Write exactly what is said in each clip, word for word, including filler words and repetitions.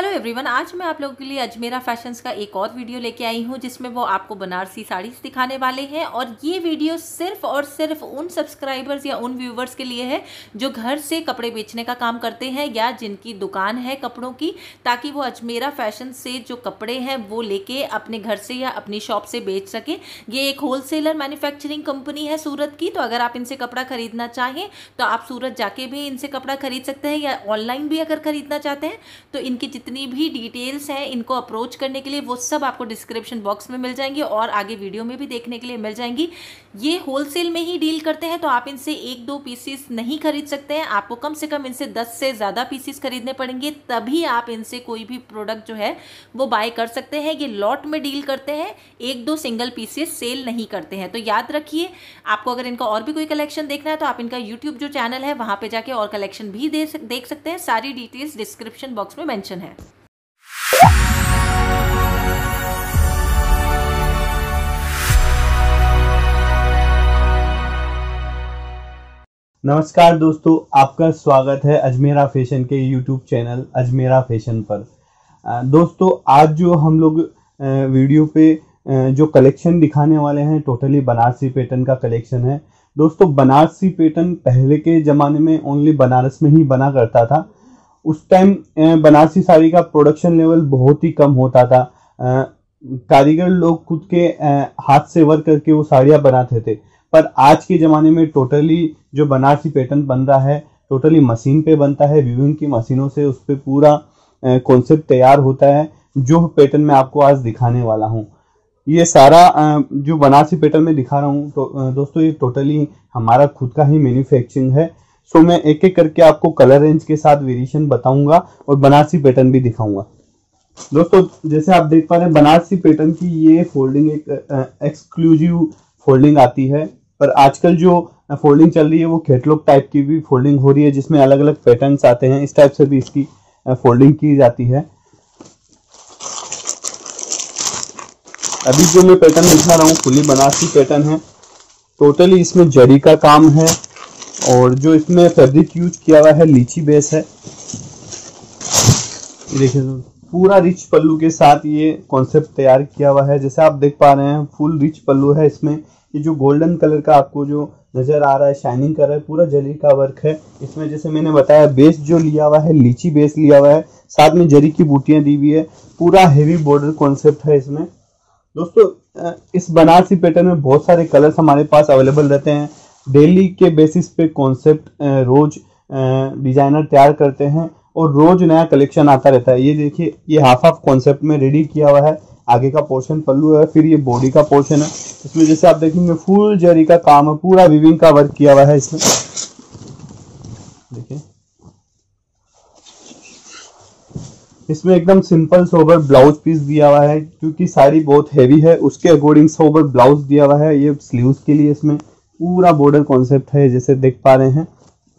Hello everyone, आज मैं आप लोगों के लिए अजमेरा फैशंस का एक और वीडियो लेके आई हूँ जिसमें वो आपको बनारसी साड़ीज दिखाने वाले हैं। और ये वीडियो सिर्फ और सिर्फ उन सब्सक्राइबर्स या उन व्यूवर्स के लिए है जो घर से कपड़े बेचने का काम करते हैं या जिनकी दुकान है कपड़ों की, ताकि वो अजमेरा फैशन से जो कपड़े हैं वो लेके अपने घर से या अपनी शॉप से बेच सकें। ये एक होलसेलर मैन्युफैक्चरिंग कंपनी है सूरत की, तो अगर आप इनसे कपड़ा खरीदना चाहें तो आप सूरत जाके भी इनसे कपड़ा खरीद सकते हैं, या ऑनलाइन भी अगर खरीदना चाहते हैं तो इनकी जितनी भी डिटेल्स हैं इनको अप्रोच करने के लिए वो सब आपको डिस्क्रिप्शन बॉक्स में मिल जाएंगी और आगे वीडियो में भी देखने के लिए मिल जाएंगी। ये होलसेल में ही डील करते हैं, तो आप इनसे एक दो पीसीस नहीं खरीद सकते हैं, आपको कम से कम इनसे दस से ज़्यादा पीसीस खरीदने पड़ेंगे, तभी आप इनसे कोई भी प्रोडक्ट जो है वो बाय कर सकते हैं। ये लॉट में डील करते हैं, एक दो सिंगल पीसेस सेल नहीं करते हैं। तो याद रखिए, आपको अगर इनका और भी कोई कलेक्शन देखना है तो आप इनका यूट्यूब जो चैनल है वहाँ पर जाके और कलेक्शन भी दे देख सकते हैं। सारी डिटेल्स डिस्क्रिप्शन बॉक्स में मेंशन है। नमस्कार दोस्तों, आपका स्वागत है अजमेरा फैशन के यूट्यूब चैनल अजमेरा फैशन पर। दोस्तों, आज जो हम लोग वीडियो पे जो कलेक्शन दिखाने वाले हैं टोटली बनारसी पैटर्न का कलेक्शन है। दोस्तों, बनारसी पैटर्न पहले के ज़माने में ओनली बनारस में ही बना करता था। उस टाइम बनारसी साड़ी का प्रोडक्शन लेवल बहुत ही कम होता था। कारीगर लोग खुद के हाथ से वर्क करके वो साड़ियाँ बनाते थे, पर आज के ज़माने में टोटली जो बनारसी पैटर्न बन रहा है टोटली मशीन पे बनता है। वीविंग की मशीनों से उस पर पूरा कॉन्सेप्ट तैयार होता है, जो पैटर्न मैं आपको आज दिखाने वाला हूँ। ये सारा जो बनारसी पैटर्न में दिखा रहा हूँ तो दोस्तों ये टोटली हमारा खुद का ही मैन्युफैक्चरिंग है। सो मैं एक एक करके आपको कलर रेंज के साथ वेरिएशन बताऊंगा और बनारसी पैटर्न भी दिखाऊंगा। दोस्तों, जैसे आप देख पा रहे हैं बनारसी पैटर्न की ये फोल्डिंग एक एक्सक्लूसिव फोल्डिंग आती है, पर आजकल जो फोल्डिंग चल रही है वो कैटलॉग टाइप की भी फोल्डिंग हो रही है, जिसमें अलग अलग पैटर्न्स आते हैं। इस टाइप से भी इसकी फोल्डिंग की जाती है। अभी जो मैं पैटर्न दिखा रहा हूँ फुली बनारसी पैटर्न है। टोटली इसमें जरी का काम है और जो इसमें फैब्रिक यूज किया हुआ है लीची बेस है। देखिए, पूरा रिच पल्लू के साथ ये कॉन्सेप्ट तैयार किया हुआ है। जैसे आप देख पा रहे हैं फुल रिच पल्लू है। इसमें ये जो गोल्डन कलर का आपको जो नजर आ रहा है, शाइनिंग कर रहा है, पूरा जरी का वर्क है इसमें। जैसे मैंने बताया, बेस जो लिया हुआ है लीची बेस लिया हुआ है, साथ में जरी की बूटियां दी हुई है। पूरा हेवी बॉर्डर कॉन्सेप्ट है इसमें। दोस्तों, इस बनारसी पैटर्न में बहुत सारे कलर्स हमारे पास अवेलेबल रहते हैं। डेली के बेसिस पे कॉन्सेप्ट रोज डिजाइनर तैयार करते हैं और रोज नया कलेक्शन आता रहता है। ये देखिए, ये हाफ हाफ कॉन्सेप्ट में रेडी किया हुआ है। आगे का पोर्शन पल्लू है, फिर ये बॉडी का पोर्शन है। इसमें जैसे आप देखेंगे फुल जरी का काम है, पूरा वीविंग का वर्क किया हुआ है इसमें। देखिए, इसमें एकदम सिंपल सोबर ब्लाउज पीस दिया हुआ है, क्योंकि साड़ी बहुत हैवी है उसके अकॉर्डिंग सोबर ब्लाउज दिया हुआ है। ये स्लीव्स के लिए इसमें पूरा बॉर्डर कॉन्सेप्ट है, जैसे देख पा रहे हैं।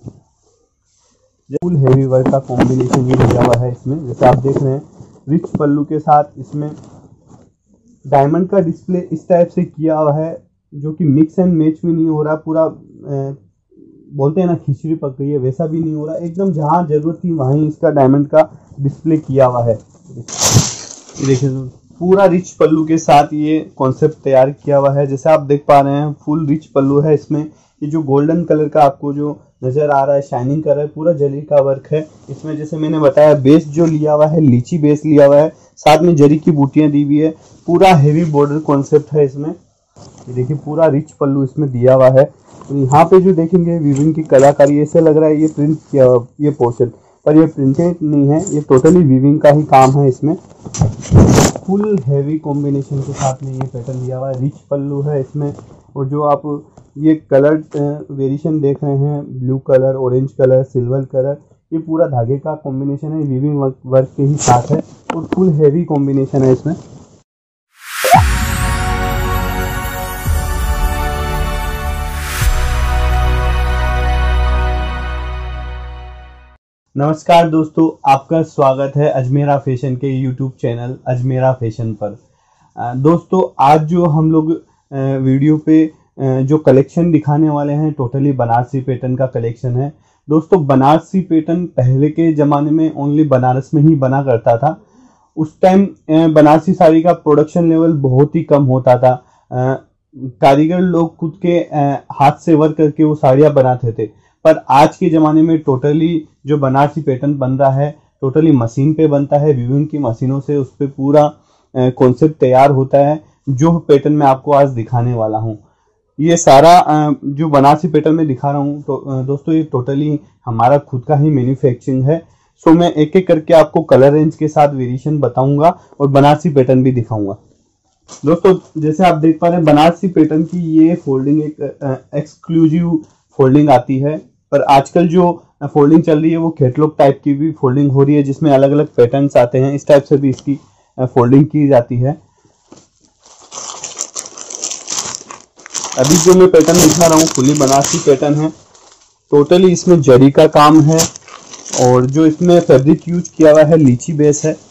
फुल हैवी वर्क का कॉम्बिनेशन भी दिया हुआ है इसमें। जैसे आप देख रहे हैं रिच पल्लू के साथ इसमें डायमंड का डिस्प्ले इस टाइप से किया हुआ है, जो कि मिक्स एंड मैच भी नहीं हो रहा। पूरा ए, बोलते हैं ना खिचड़ी पक गई है, वैसा भी नहीं हो रहा। एकदम जहाँ जरूरत थी वहीं इसका डायमंड का डिस्प्ले किया हुआ है। ये देखिए, पूरा रिच पल्लू के साथ ये कॉन्सेप्ट तैयार किया हुआ है। जैसे आप देख पा रहे हैं फुल रिच पल्लू है इसमें। ये जो गोल्डन कलर का आपको जो नजर आ रहा है, शाइनिंग कर रहा है, पूरा जरी का वर्क है इसमें। जैसे मैंने बताया, बेस जो लिया हुआ है लीची बेस लिया हुआ है, साथ में जरी की बूटियां दी हुई है। पूरा हेवी बॉर्डर कॉन्सेप्ट है इसमें। ये देखिए, पूरा रिच पल्लू इसमें दिया हुआ है। तो यहाँ पे जो देखेंगे वीविंग की कलाकारी, ऐसे लग रहा है ये प्रिंट किया हुआ ये पोर्शन, पर ये प्रिंटेड नहीं है, ये टोटली वीविंग का ही काम है इसमें। फुल हैवी कॉम्बिनेशन के साथ में ये पैटर्न दिया हुआ है। रिच पल्लू है इसमें, और जो आप ये कलर वेरिएशन देख रहे हैं, blue colour, orange colour, silver colour, ये पूरा धागे का कॉम्बिनेशन है, वीविंग वर्क, वर्क के ही साथ है और फुल हैवी कॉम्बिनेशन है इसमें। नमस्कार दोस्तों, आपका स्वागत है अजमेरा फैशन के यूट्यूब चैनल अजमेरा फैशन पर। दोस्तों, आज जो हम लोग वीडियो पे जो कलेक्शन दिखाने वाले हैं टोटली बनारसी पैटर्न का कलेक्शन है। दोस्तों बनारसी पैटर्न पहले के ज़माने में ओनली बनारस में ही बना करता था। उस टाइम बनारसी साड़ी का प्रोडक्शन लेवल बहुत ही कम होता था। कारीगर लोग खुद के हाथ से वर्क करके वो साड़ियाँ बनाते थे। पर आज के ज़माने में टोटली जो बनारसी पैटर्न बन रहा है टोटली मशीन पे बनता है। वीविंग की मशीनों से उस पर पूरा कॉन्सेप्ट तैयार होता है, जो पैटर्न मैं आपको आज दिखाने वाला हूँ। ये सारा जो बनारसी पैटर्न में दिखा रहा हूँ तो दोस्तों ये टोटली हमारा खुद का ही मैन्युफैक्चरिंग है। सो मैं एक एक करके आपको कलर रेंज के साथ वेरिएशन बताऊंगा और बनारसी पैटर्न भी दिखाऊंगा। दोस्तों जैसे आप देख पा रहे हैं बनारसी पैटर्न की ये फोल्डिंग एक एक्सक्लूसिव फोल्डिंग आती है। पर आजकल जो फोल्डिंग चल रही है वो कैटलॉग टाइप की भी फोल्डिंग हो रही है, जिसमें अलग अलग पैटर्न्स आते हैं। इस टाइप से भी इसकी फोल्डिंग की जाती है। अभी जो मैं पैटर्न दिखा रहा हूँ फुली बनारसी पैटर्न है। टोटली इसमें जरी का काम है और जो इसमें फैब्रिक यूज किया हुआ है लीची बेस है।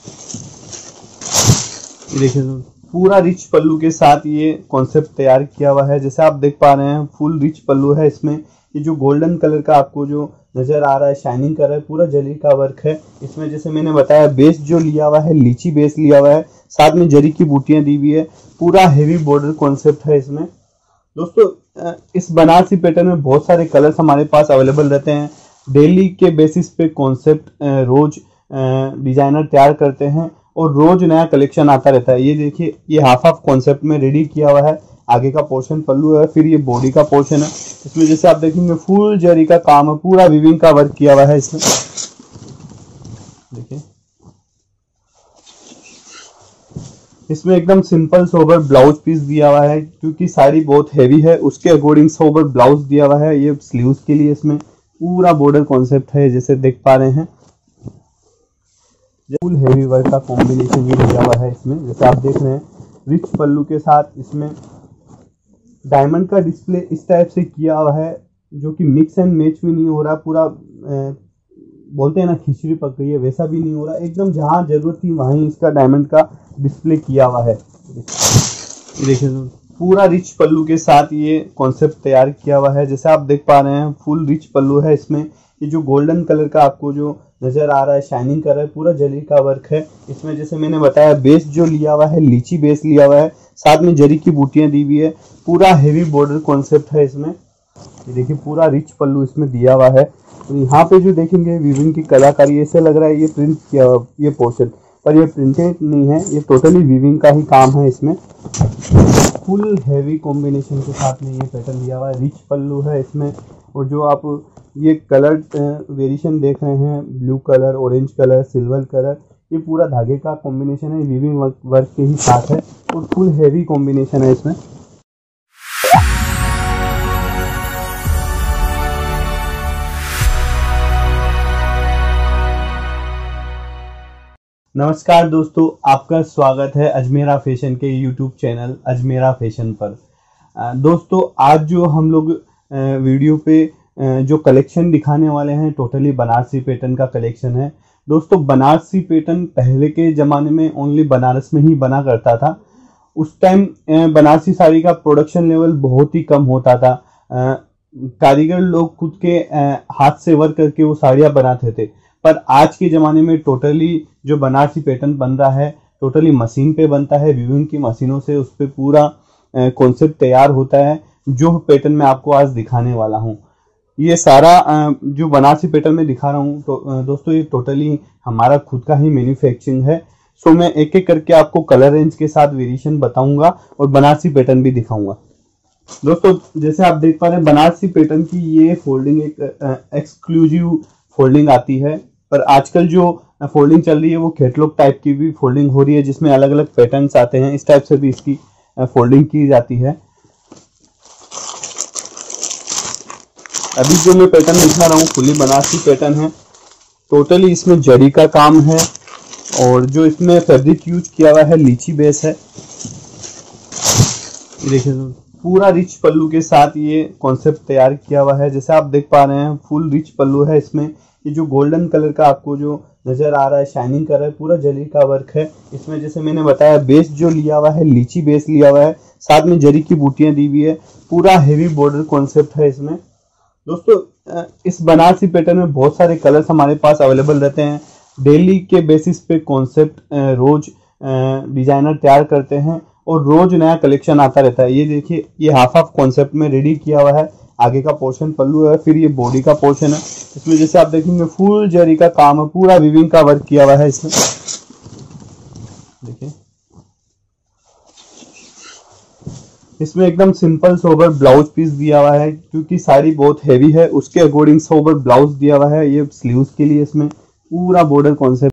देखिए पूरा रिच पल्लू के साथ ये कॉन्सेप्ट तैयार किया हुआ है। जैसे आप देख पा रहे हैं फुल रिच पल्लू है। इसमें ये जो गोल्डन कलर का आपको जो नजर आ रहा है शाइनिंग कर रहा है, पूरा जरी का वर्क है इसमें। जैसे मैंने बताया बेस जो लिया हुआ है लीची बेस लिया हुआ है, साथ में जरी की बूटियां दी हुई है। पूरा हेवी बॉर्डर कॉन्सेप्ट है इसमें। दोस्तों इस बनारसी पैटर्न में बहुत सारे कलर्स हमारे पास अवेलेबल रहते हैं। डेली के बेसिस पे कॉन्सेप्ट रोज डिजाइनर तैयार करते हैं और रोज नया कलेक्शन आता रहता है। ये देखिए ये हाफ हाफ कॉन्सेप्ट में रेडी किया हुआ है। आगे का पोर्शन पल्लू है, फिर ये बॉडी का पोर्शन है। इसमें जैसे आप देखेंगे फुल जरी का काम है, पूरा वीविंग का वर्क किया हुआ है इसमें। देखिए इसमें एकदम सिंपल सोबर ब्लाउज पीस दिया हुआ है, क्योंकि साड़ी बहुत हैवी है उसके अकॉर्डिंग सोबर ब्लाउज दिया हुआ है। ये स्लीव्स के लिए इसमें पूरा बॉर्डर कॉन्सेप्ट है, जैसे देख पा रहे हैं। फुल हैवी वर्क का कॉम्बिनेशन भी दिया हुआ है इसमें। जैसे आप देख रहे हैं रिच पल्लू के साथ इसमें डायमंड का डिस्प्ले इस टाइप से किया हुआ है, जो कि मिक्स एंड मैच भी नहीं हो रहा। पूरा ए, बोलते हैं ना खिचड़ी पक गई है, वैसा भी नहीं हो रहा। एकदम जहाँ जरूरत थी वहीं इसका डायमंड का डिस्प्ले किया हुआ है। देखिए पूरा रिच पल्लू के साथ ये कॉन्सेप्ट तैयार किया हुआ है। जैसे आप देख पा रहे हैं फुल रिच पल्लू है इसमें। ये जो गोल्डन कलर का आपको जो नजर आ रहा है शाइनिंग कर रहा है, पूरा जरी का वर्क है इसमें। जैसे मैंने बताया बेस जो लिया हुआ है लीची बेस लिया हुआ है, साथ में जरी की बूटियां दी हुई है। पूरा हेवी बॉर्डर कॉन्सेप्ट है इसमें। ये देखिए पूरा रिच पल्लू इसमें दिया हुआ है। तो यहाँ पे जो देखेंगे वीविंग की कलाकारी, ऐसे लग रहा है ये प्रिंट किया ये पोर्शन, पर ये प्रिंटेड नहीं है, ये टोटली वीविंग का ही काम है इसमें। फुल हैवी कॉम्बिनेशन के साथ में ये पैटर्न दिया हुआ है। रिच पल्लू है इसमें और जो आप ये कलर वेरिएशन देख रहे हैं, blue colour, orange colour, silver colour, ये पूरा धागे का कॉम्बिनेशन है, वीविंग वर्क, वर्क के ही साथ है और फुल हैवी कॉम्बिनेशन है इसमें। नमस्कार दोस्तों, आपका स्वागत है अजमेरा फैशन के यूट्यूब चैनल अजमेरा फैशन पर। दोस्तों आज जो हम लोग वीडियो पे जो कलेक्शन दिखाने वाले हैं टोटली बनारसी पैटर्न का कलेक्शन है। दोस्तों बनारसी पैटर्न पहले के ज़माने में ओनली बनारस में ही बना करता था। उस टाइम बनारसी साड़ी का प्रोडक्शन लेवल बहुत ही कम होता था। कारीगर लोग खुद के हाथ से वर्क करके वो साड़ियाँ बनाते थे। पर आज के ज़माने में टोटली जो बनारसी पैटर्न बन रहा है टोटली मशीन पे बनता है। वीविंग की मशीनों से उस पर पूरा कॉन्सेप्ट तैयार होता है, जो पैटर्न मैं आपको आज दिखाने वाला हूँ। ये सारा जो बनारसी पैटर्न में दिखा रहा हूँ तो दोस्तों ये टोटली हमारा खुद का ही मैन्युफैक्चरिंग है। सो मैं एक एक करके आपको कलर रेंज के साथ वेरिएशन बताऊंगा और बनारसी पैटर्न भी दिखाऊंगा। दोस्तों जैसे आप देख पा रहे हैं बनारसी पैटर्न की ये फोल्डिंग एक एक्सक्लूसिव फोल्डिंग आती है। पर आजकल जो फोल्डिंग चल रही है वो कैटलॉग टाइप की भी फोल्डिंग हो रही है, जिसमें अलग अलग पैटर्न्स आते हैं। इस टाइप से भी इसकी फोल्डिंग की जाती है। अभी जो मैं पैटर्न दिखा रहा हूँ फुली बनारसी पैटर्न है। टोटली इसमें जरी का काम है और जो इसमें फैब्रिक यूज किया हुआ है लीची बेस है। देखिए पूरा रिच पल्लू के साथ ये कॉन्सेप्ट तैयार किया हुआ है। जैसे आप देख पा रहे हैं फुल रिच पल्लू है इसमें। ये जो गोल्डन कलर का आपको जो नजर आ रहा है शाइनिंग कर रहा है, पूरा जरी का वर्क है इसमें। जैसे मैंने बताया बेस जो लिया हुआ है लीची बेस लिया हुआ है, साथ में जरी की बूटियां दी हुई है। पूरा हेवी बॉर्डर कॉन्सेप्ट है इसमें। दोस्तों इस बनारसी पैटर्न में बहुत सारे कलर्स हमारे पास अवेलेबल रहते हैं। डेली के बेसिस पे कॉन्सेप्ट रोज डिजाइनर तैयार करते हैं और रोज नया कलेक्शन आता रहता है। ये देखिए, ये हाफ हाफ कॉन्सेप्ट में रेडी किया हुआ है। आगे का पोर्शन पल्लू है, फिर ये बॉडी का पोर्शन है। इसमें जैसे आप देखेंगे फुल जरी का काम है, पूरा वीविंग का वर्क किया हुआ है इसमें। देखिए इसमें एकदम सिंपल सोबर ब्लाउज पीस दिया हुआ है, क्योंकि साड़ी बहुत हैवी है उसके अकॉर्डिंग सोबर ब्लाउज दिया हुआ है। ये स्लीव्स के लिए इसमें पूरा बॉर्डर कॉन्सेप्ट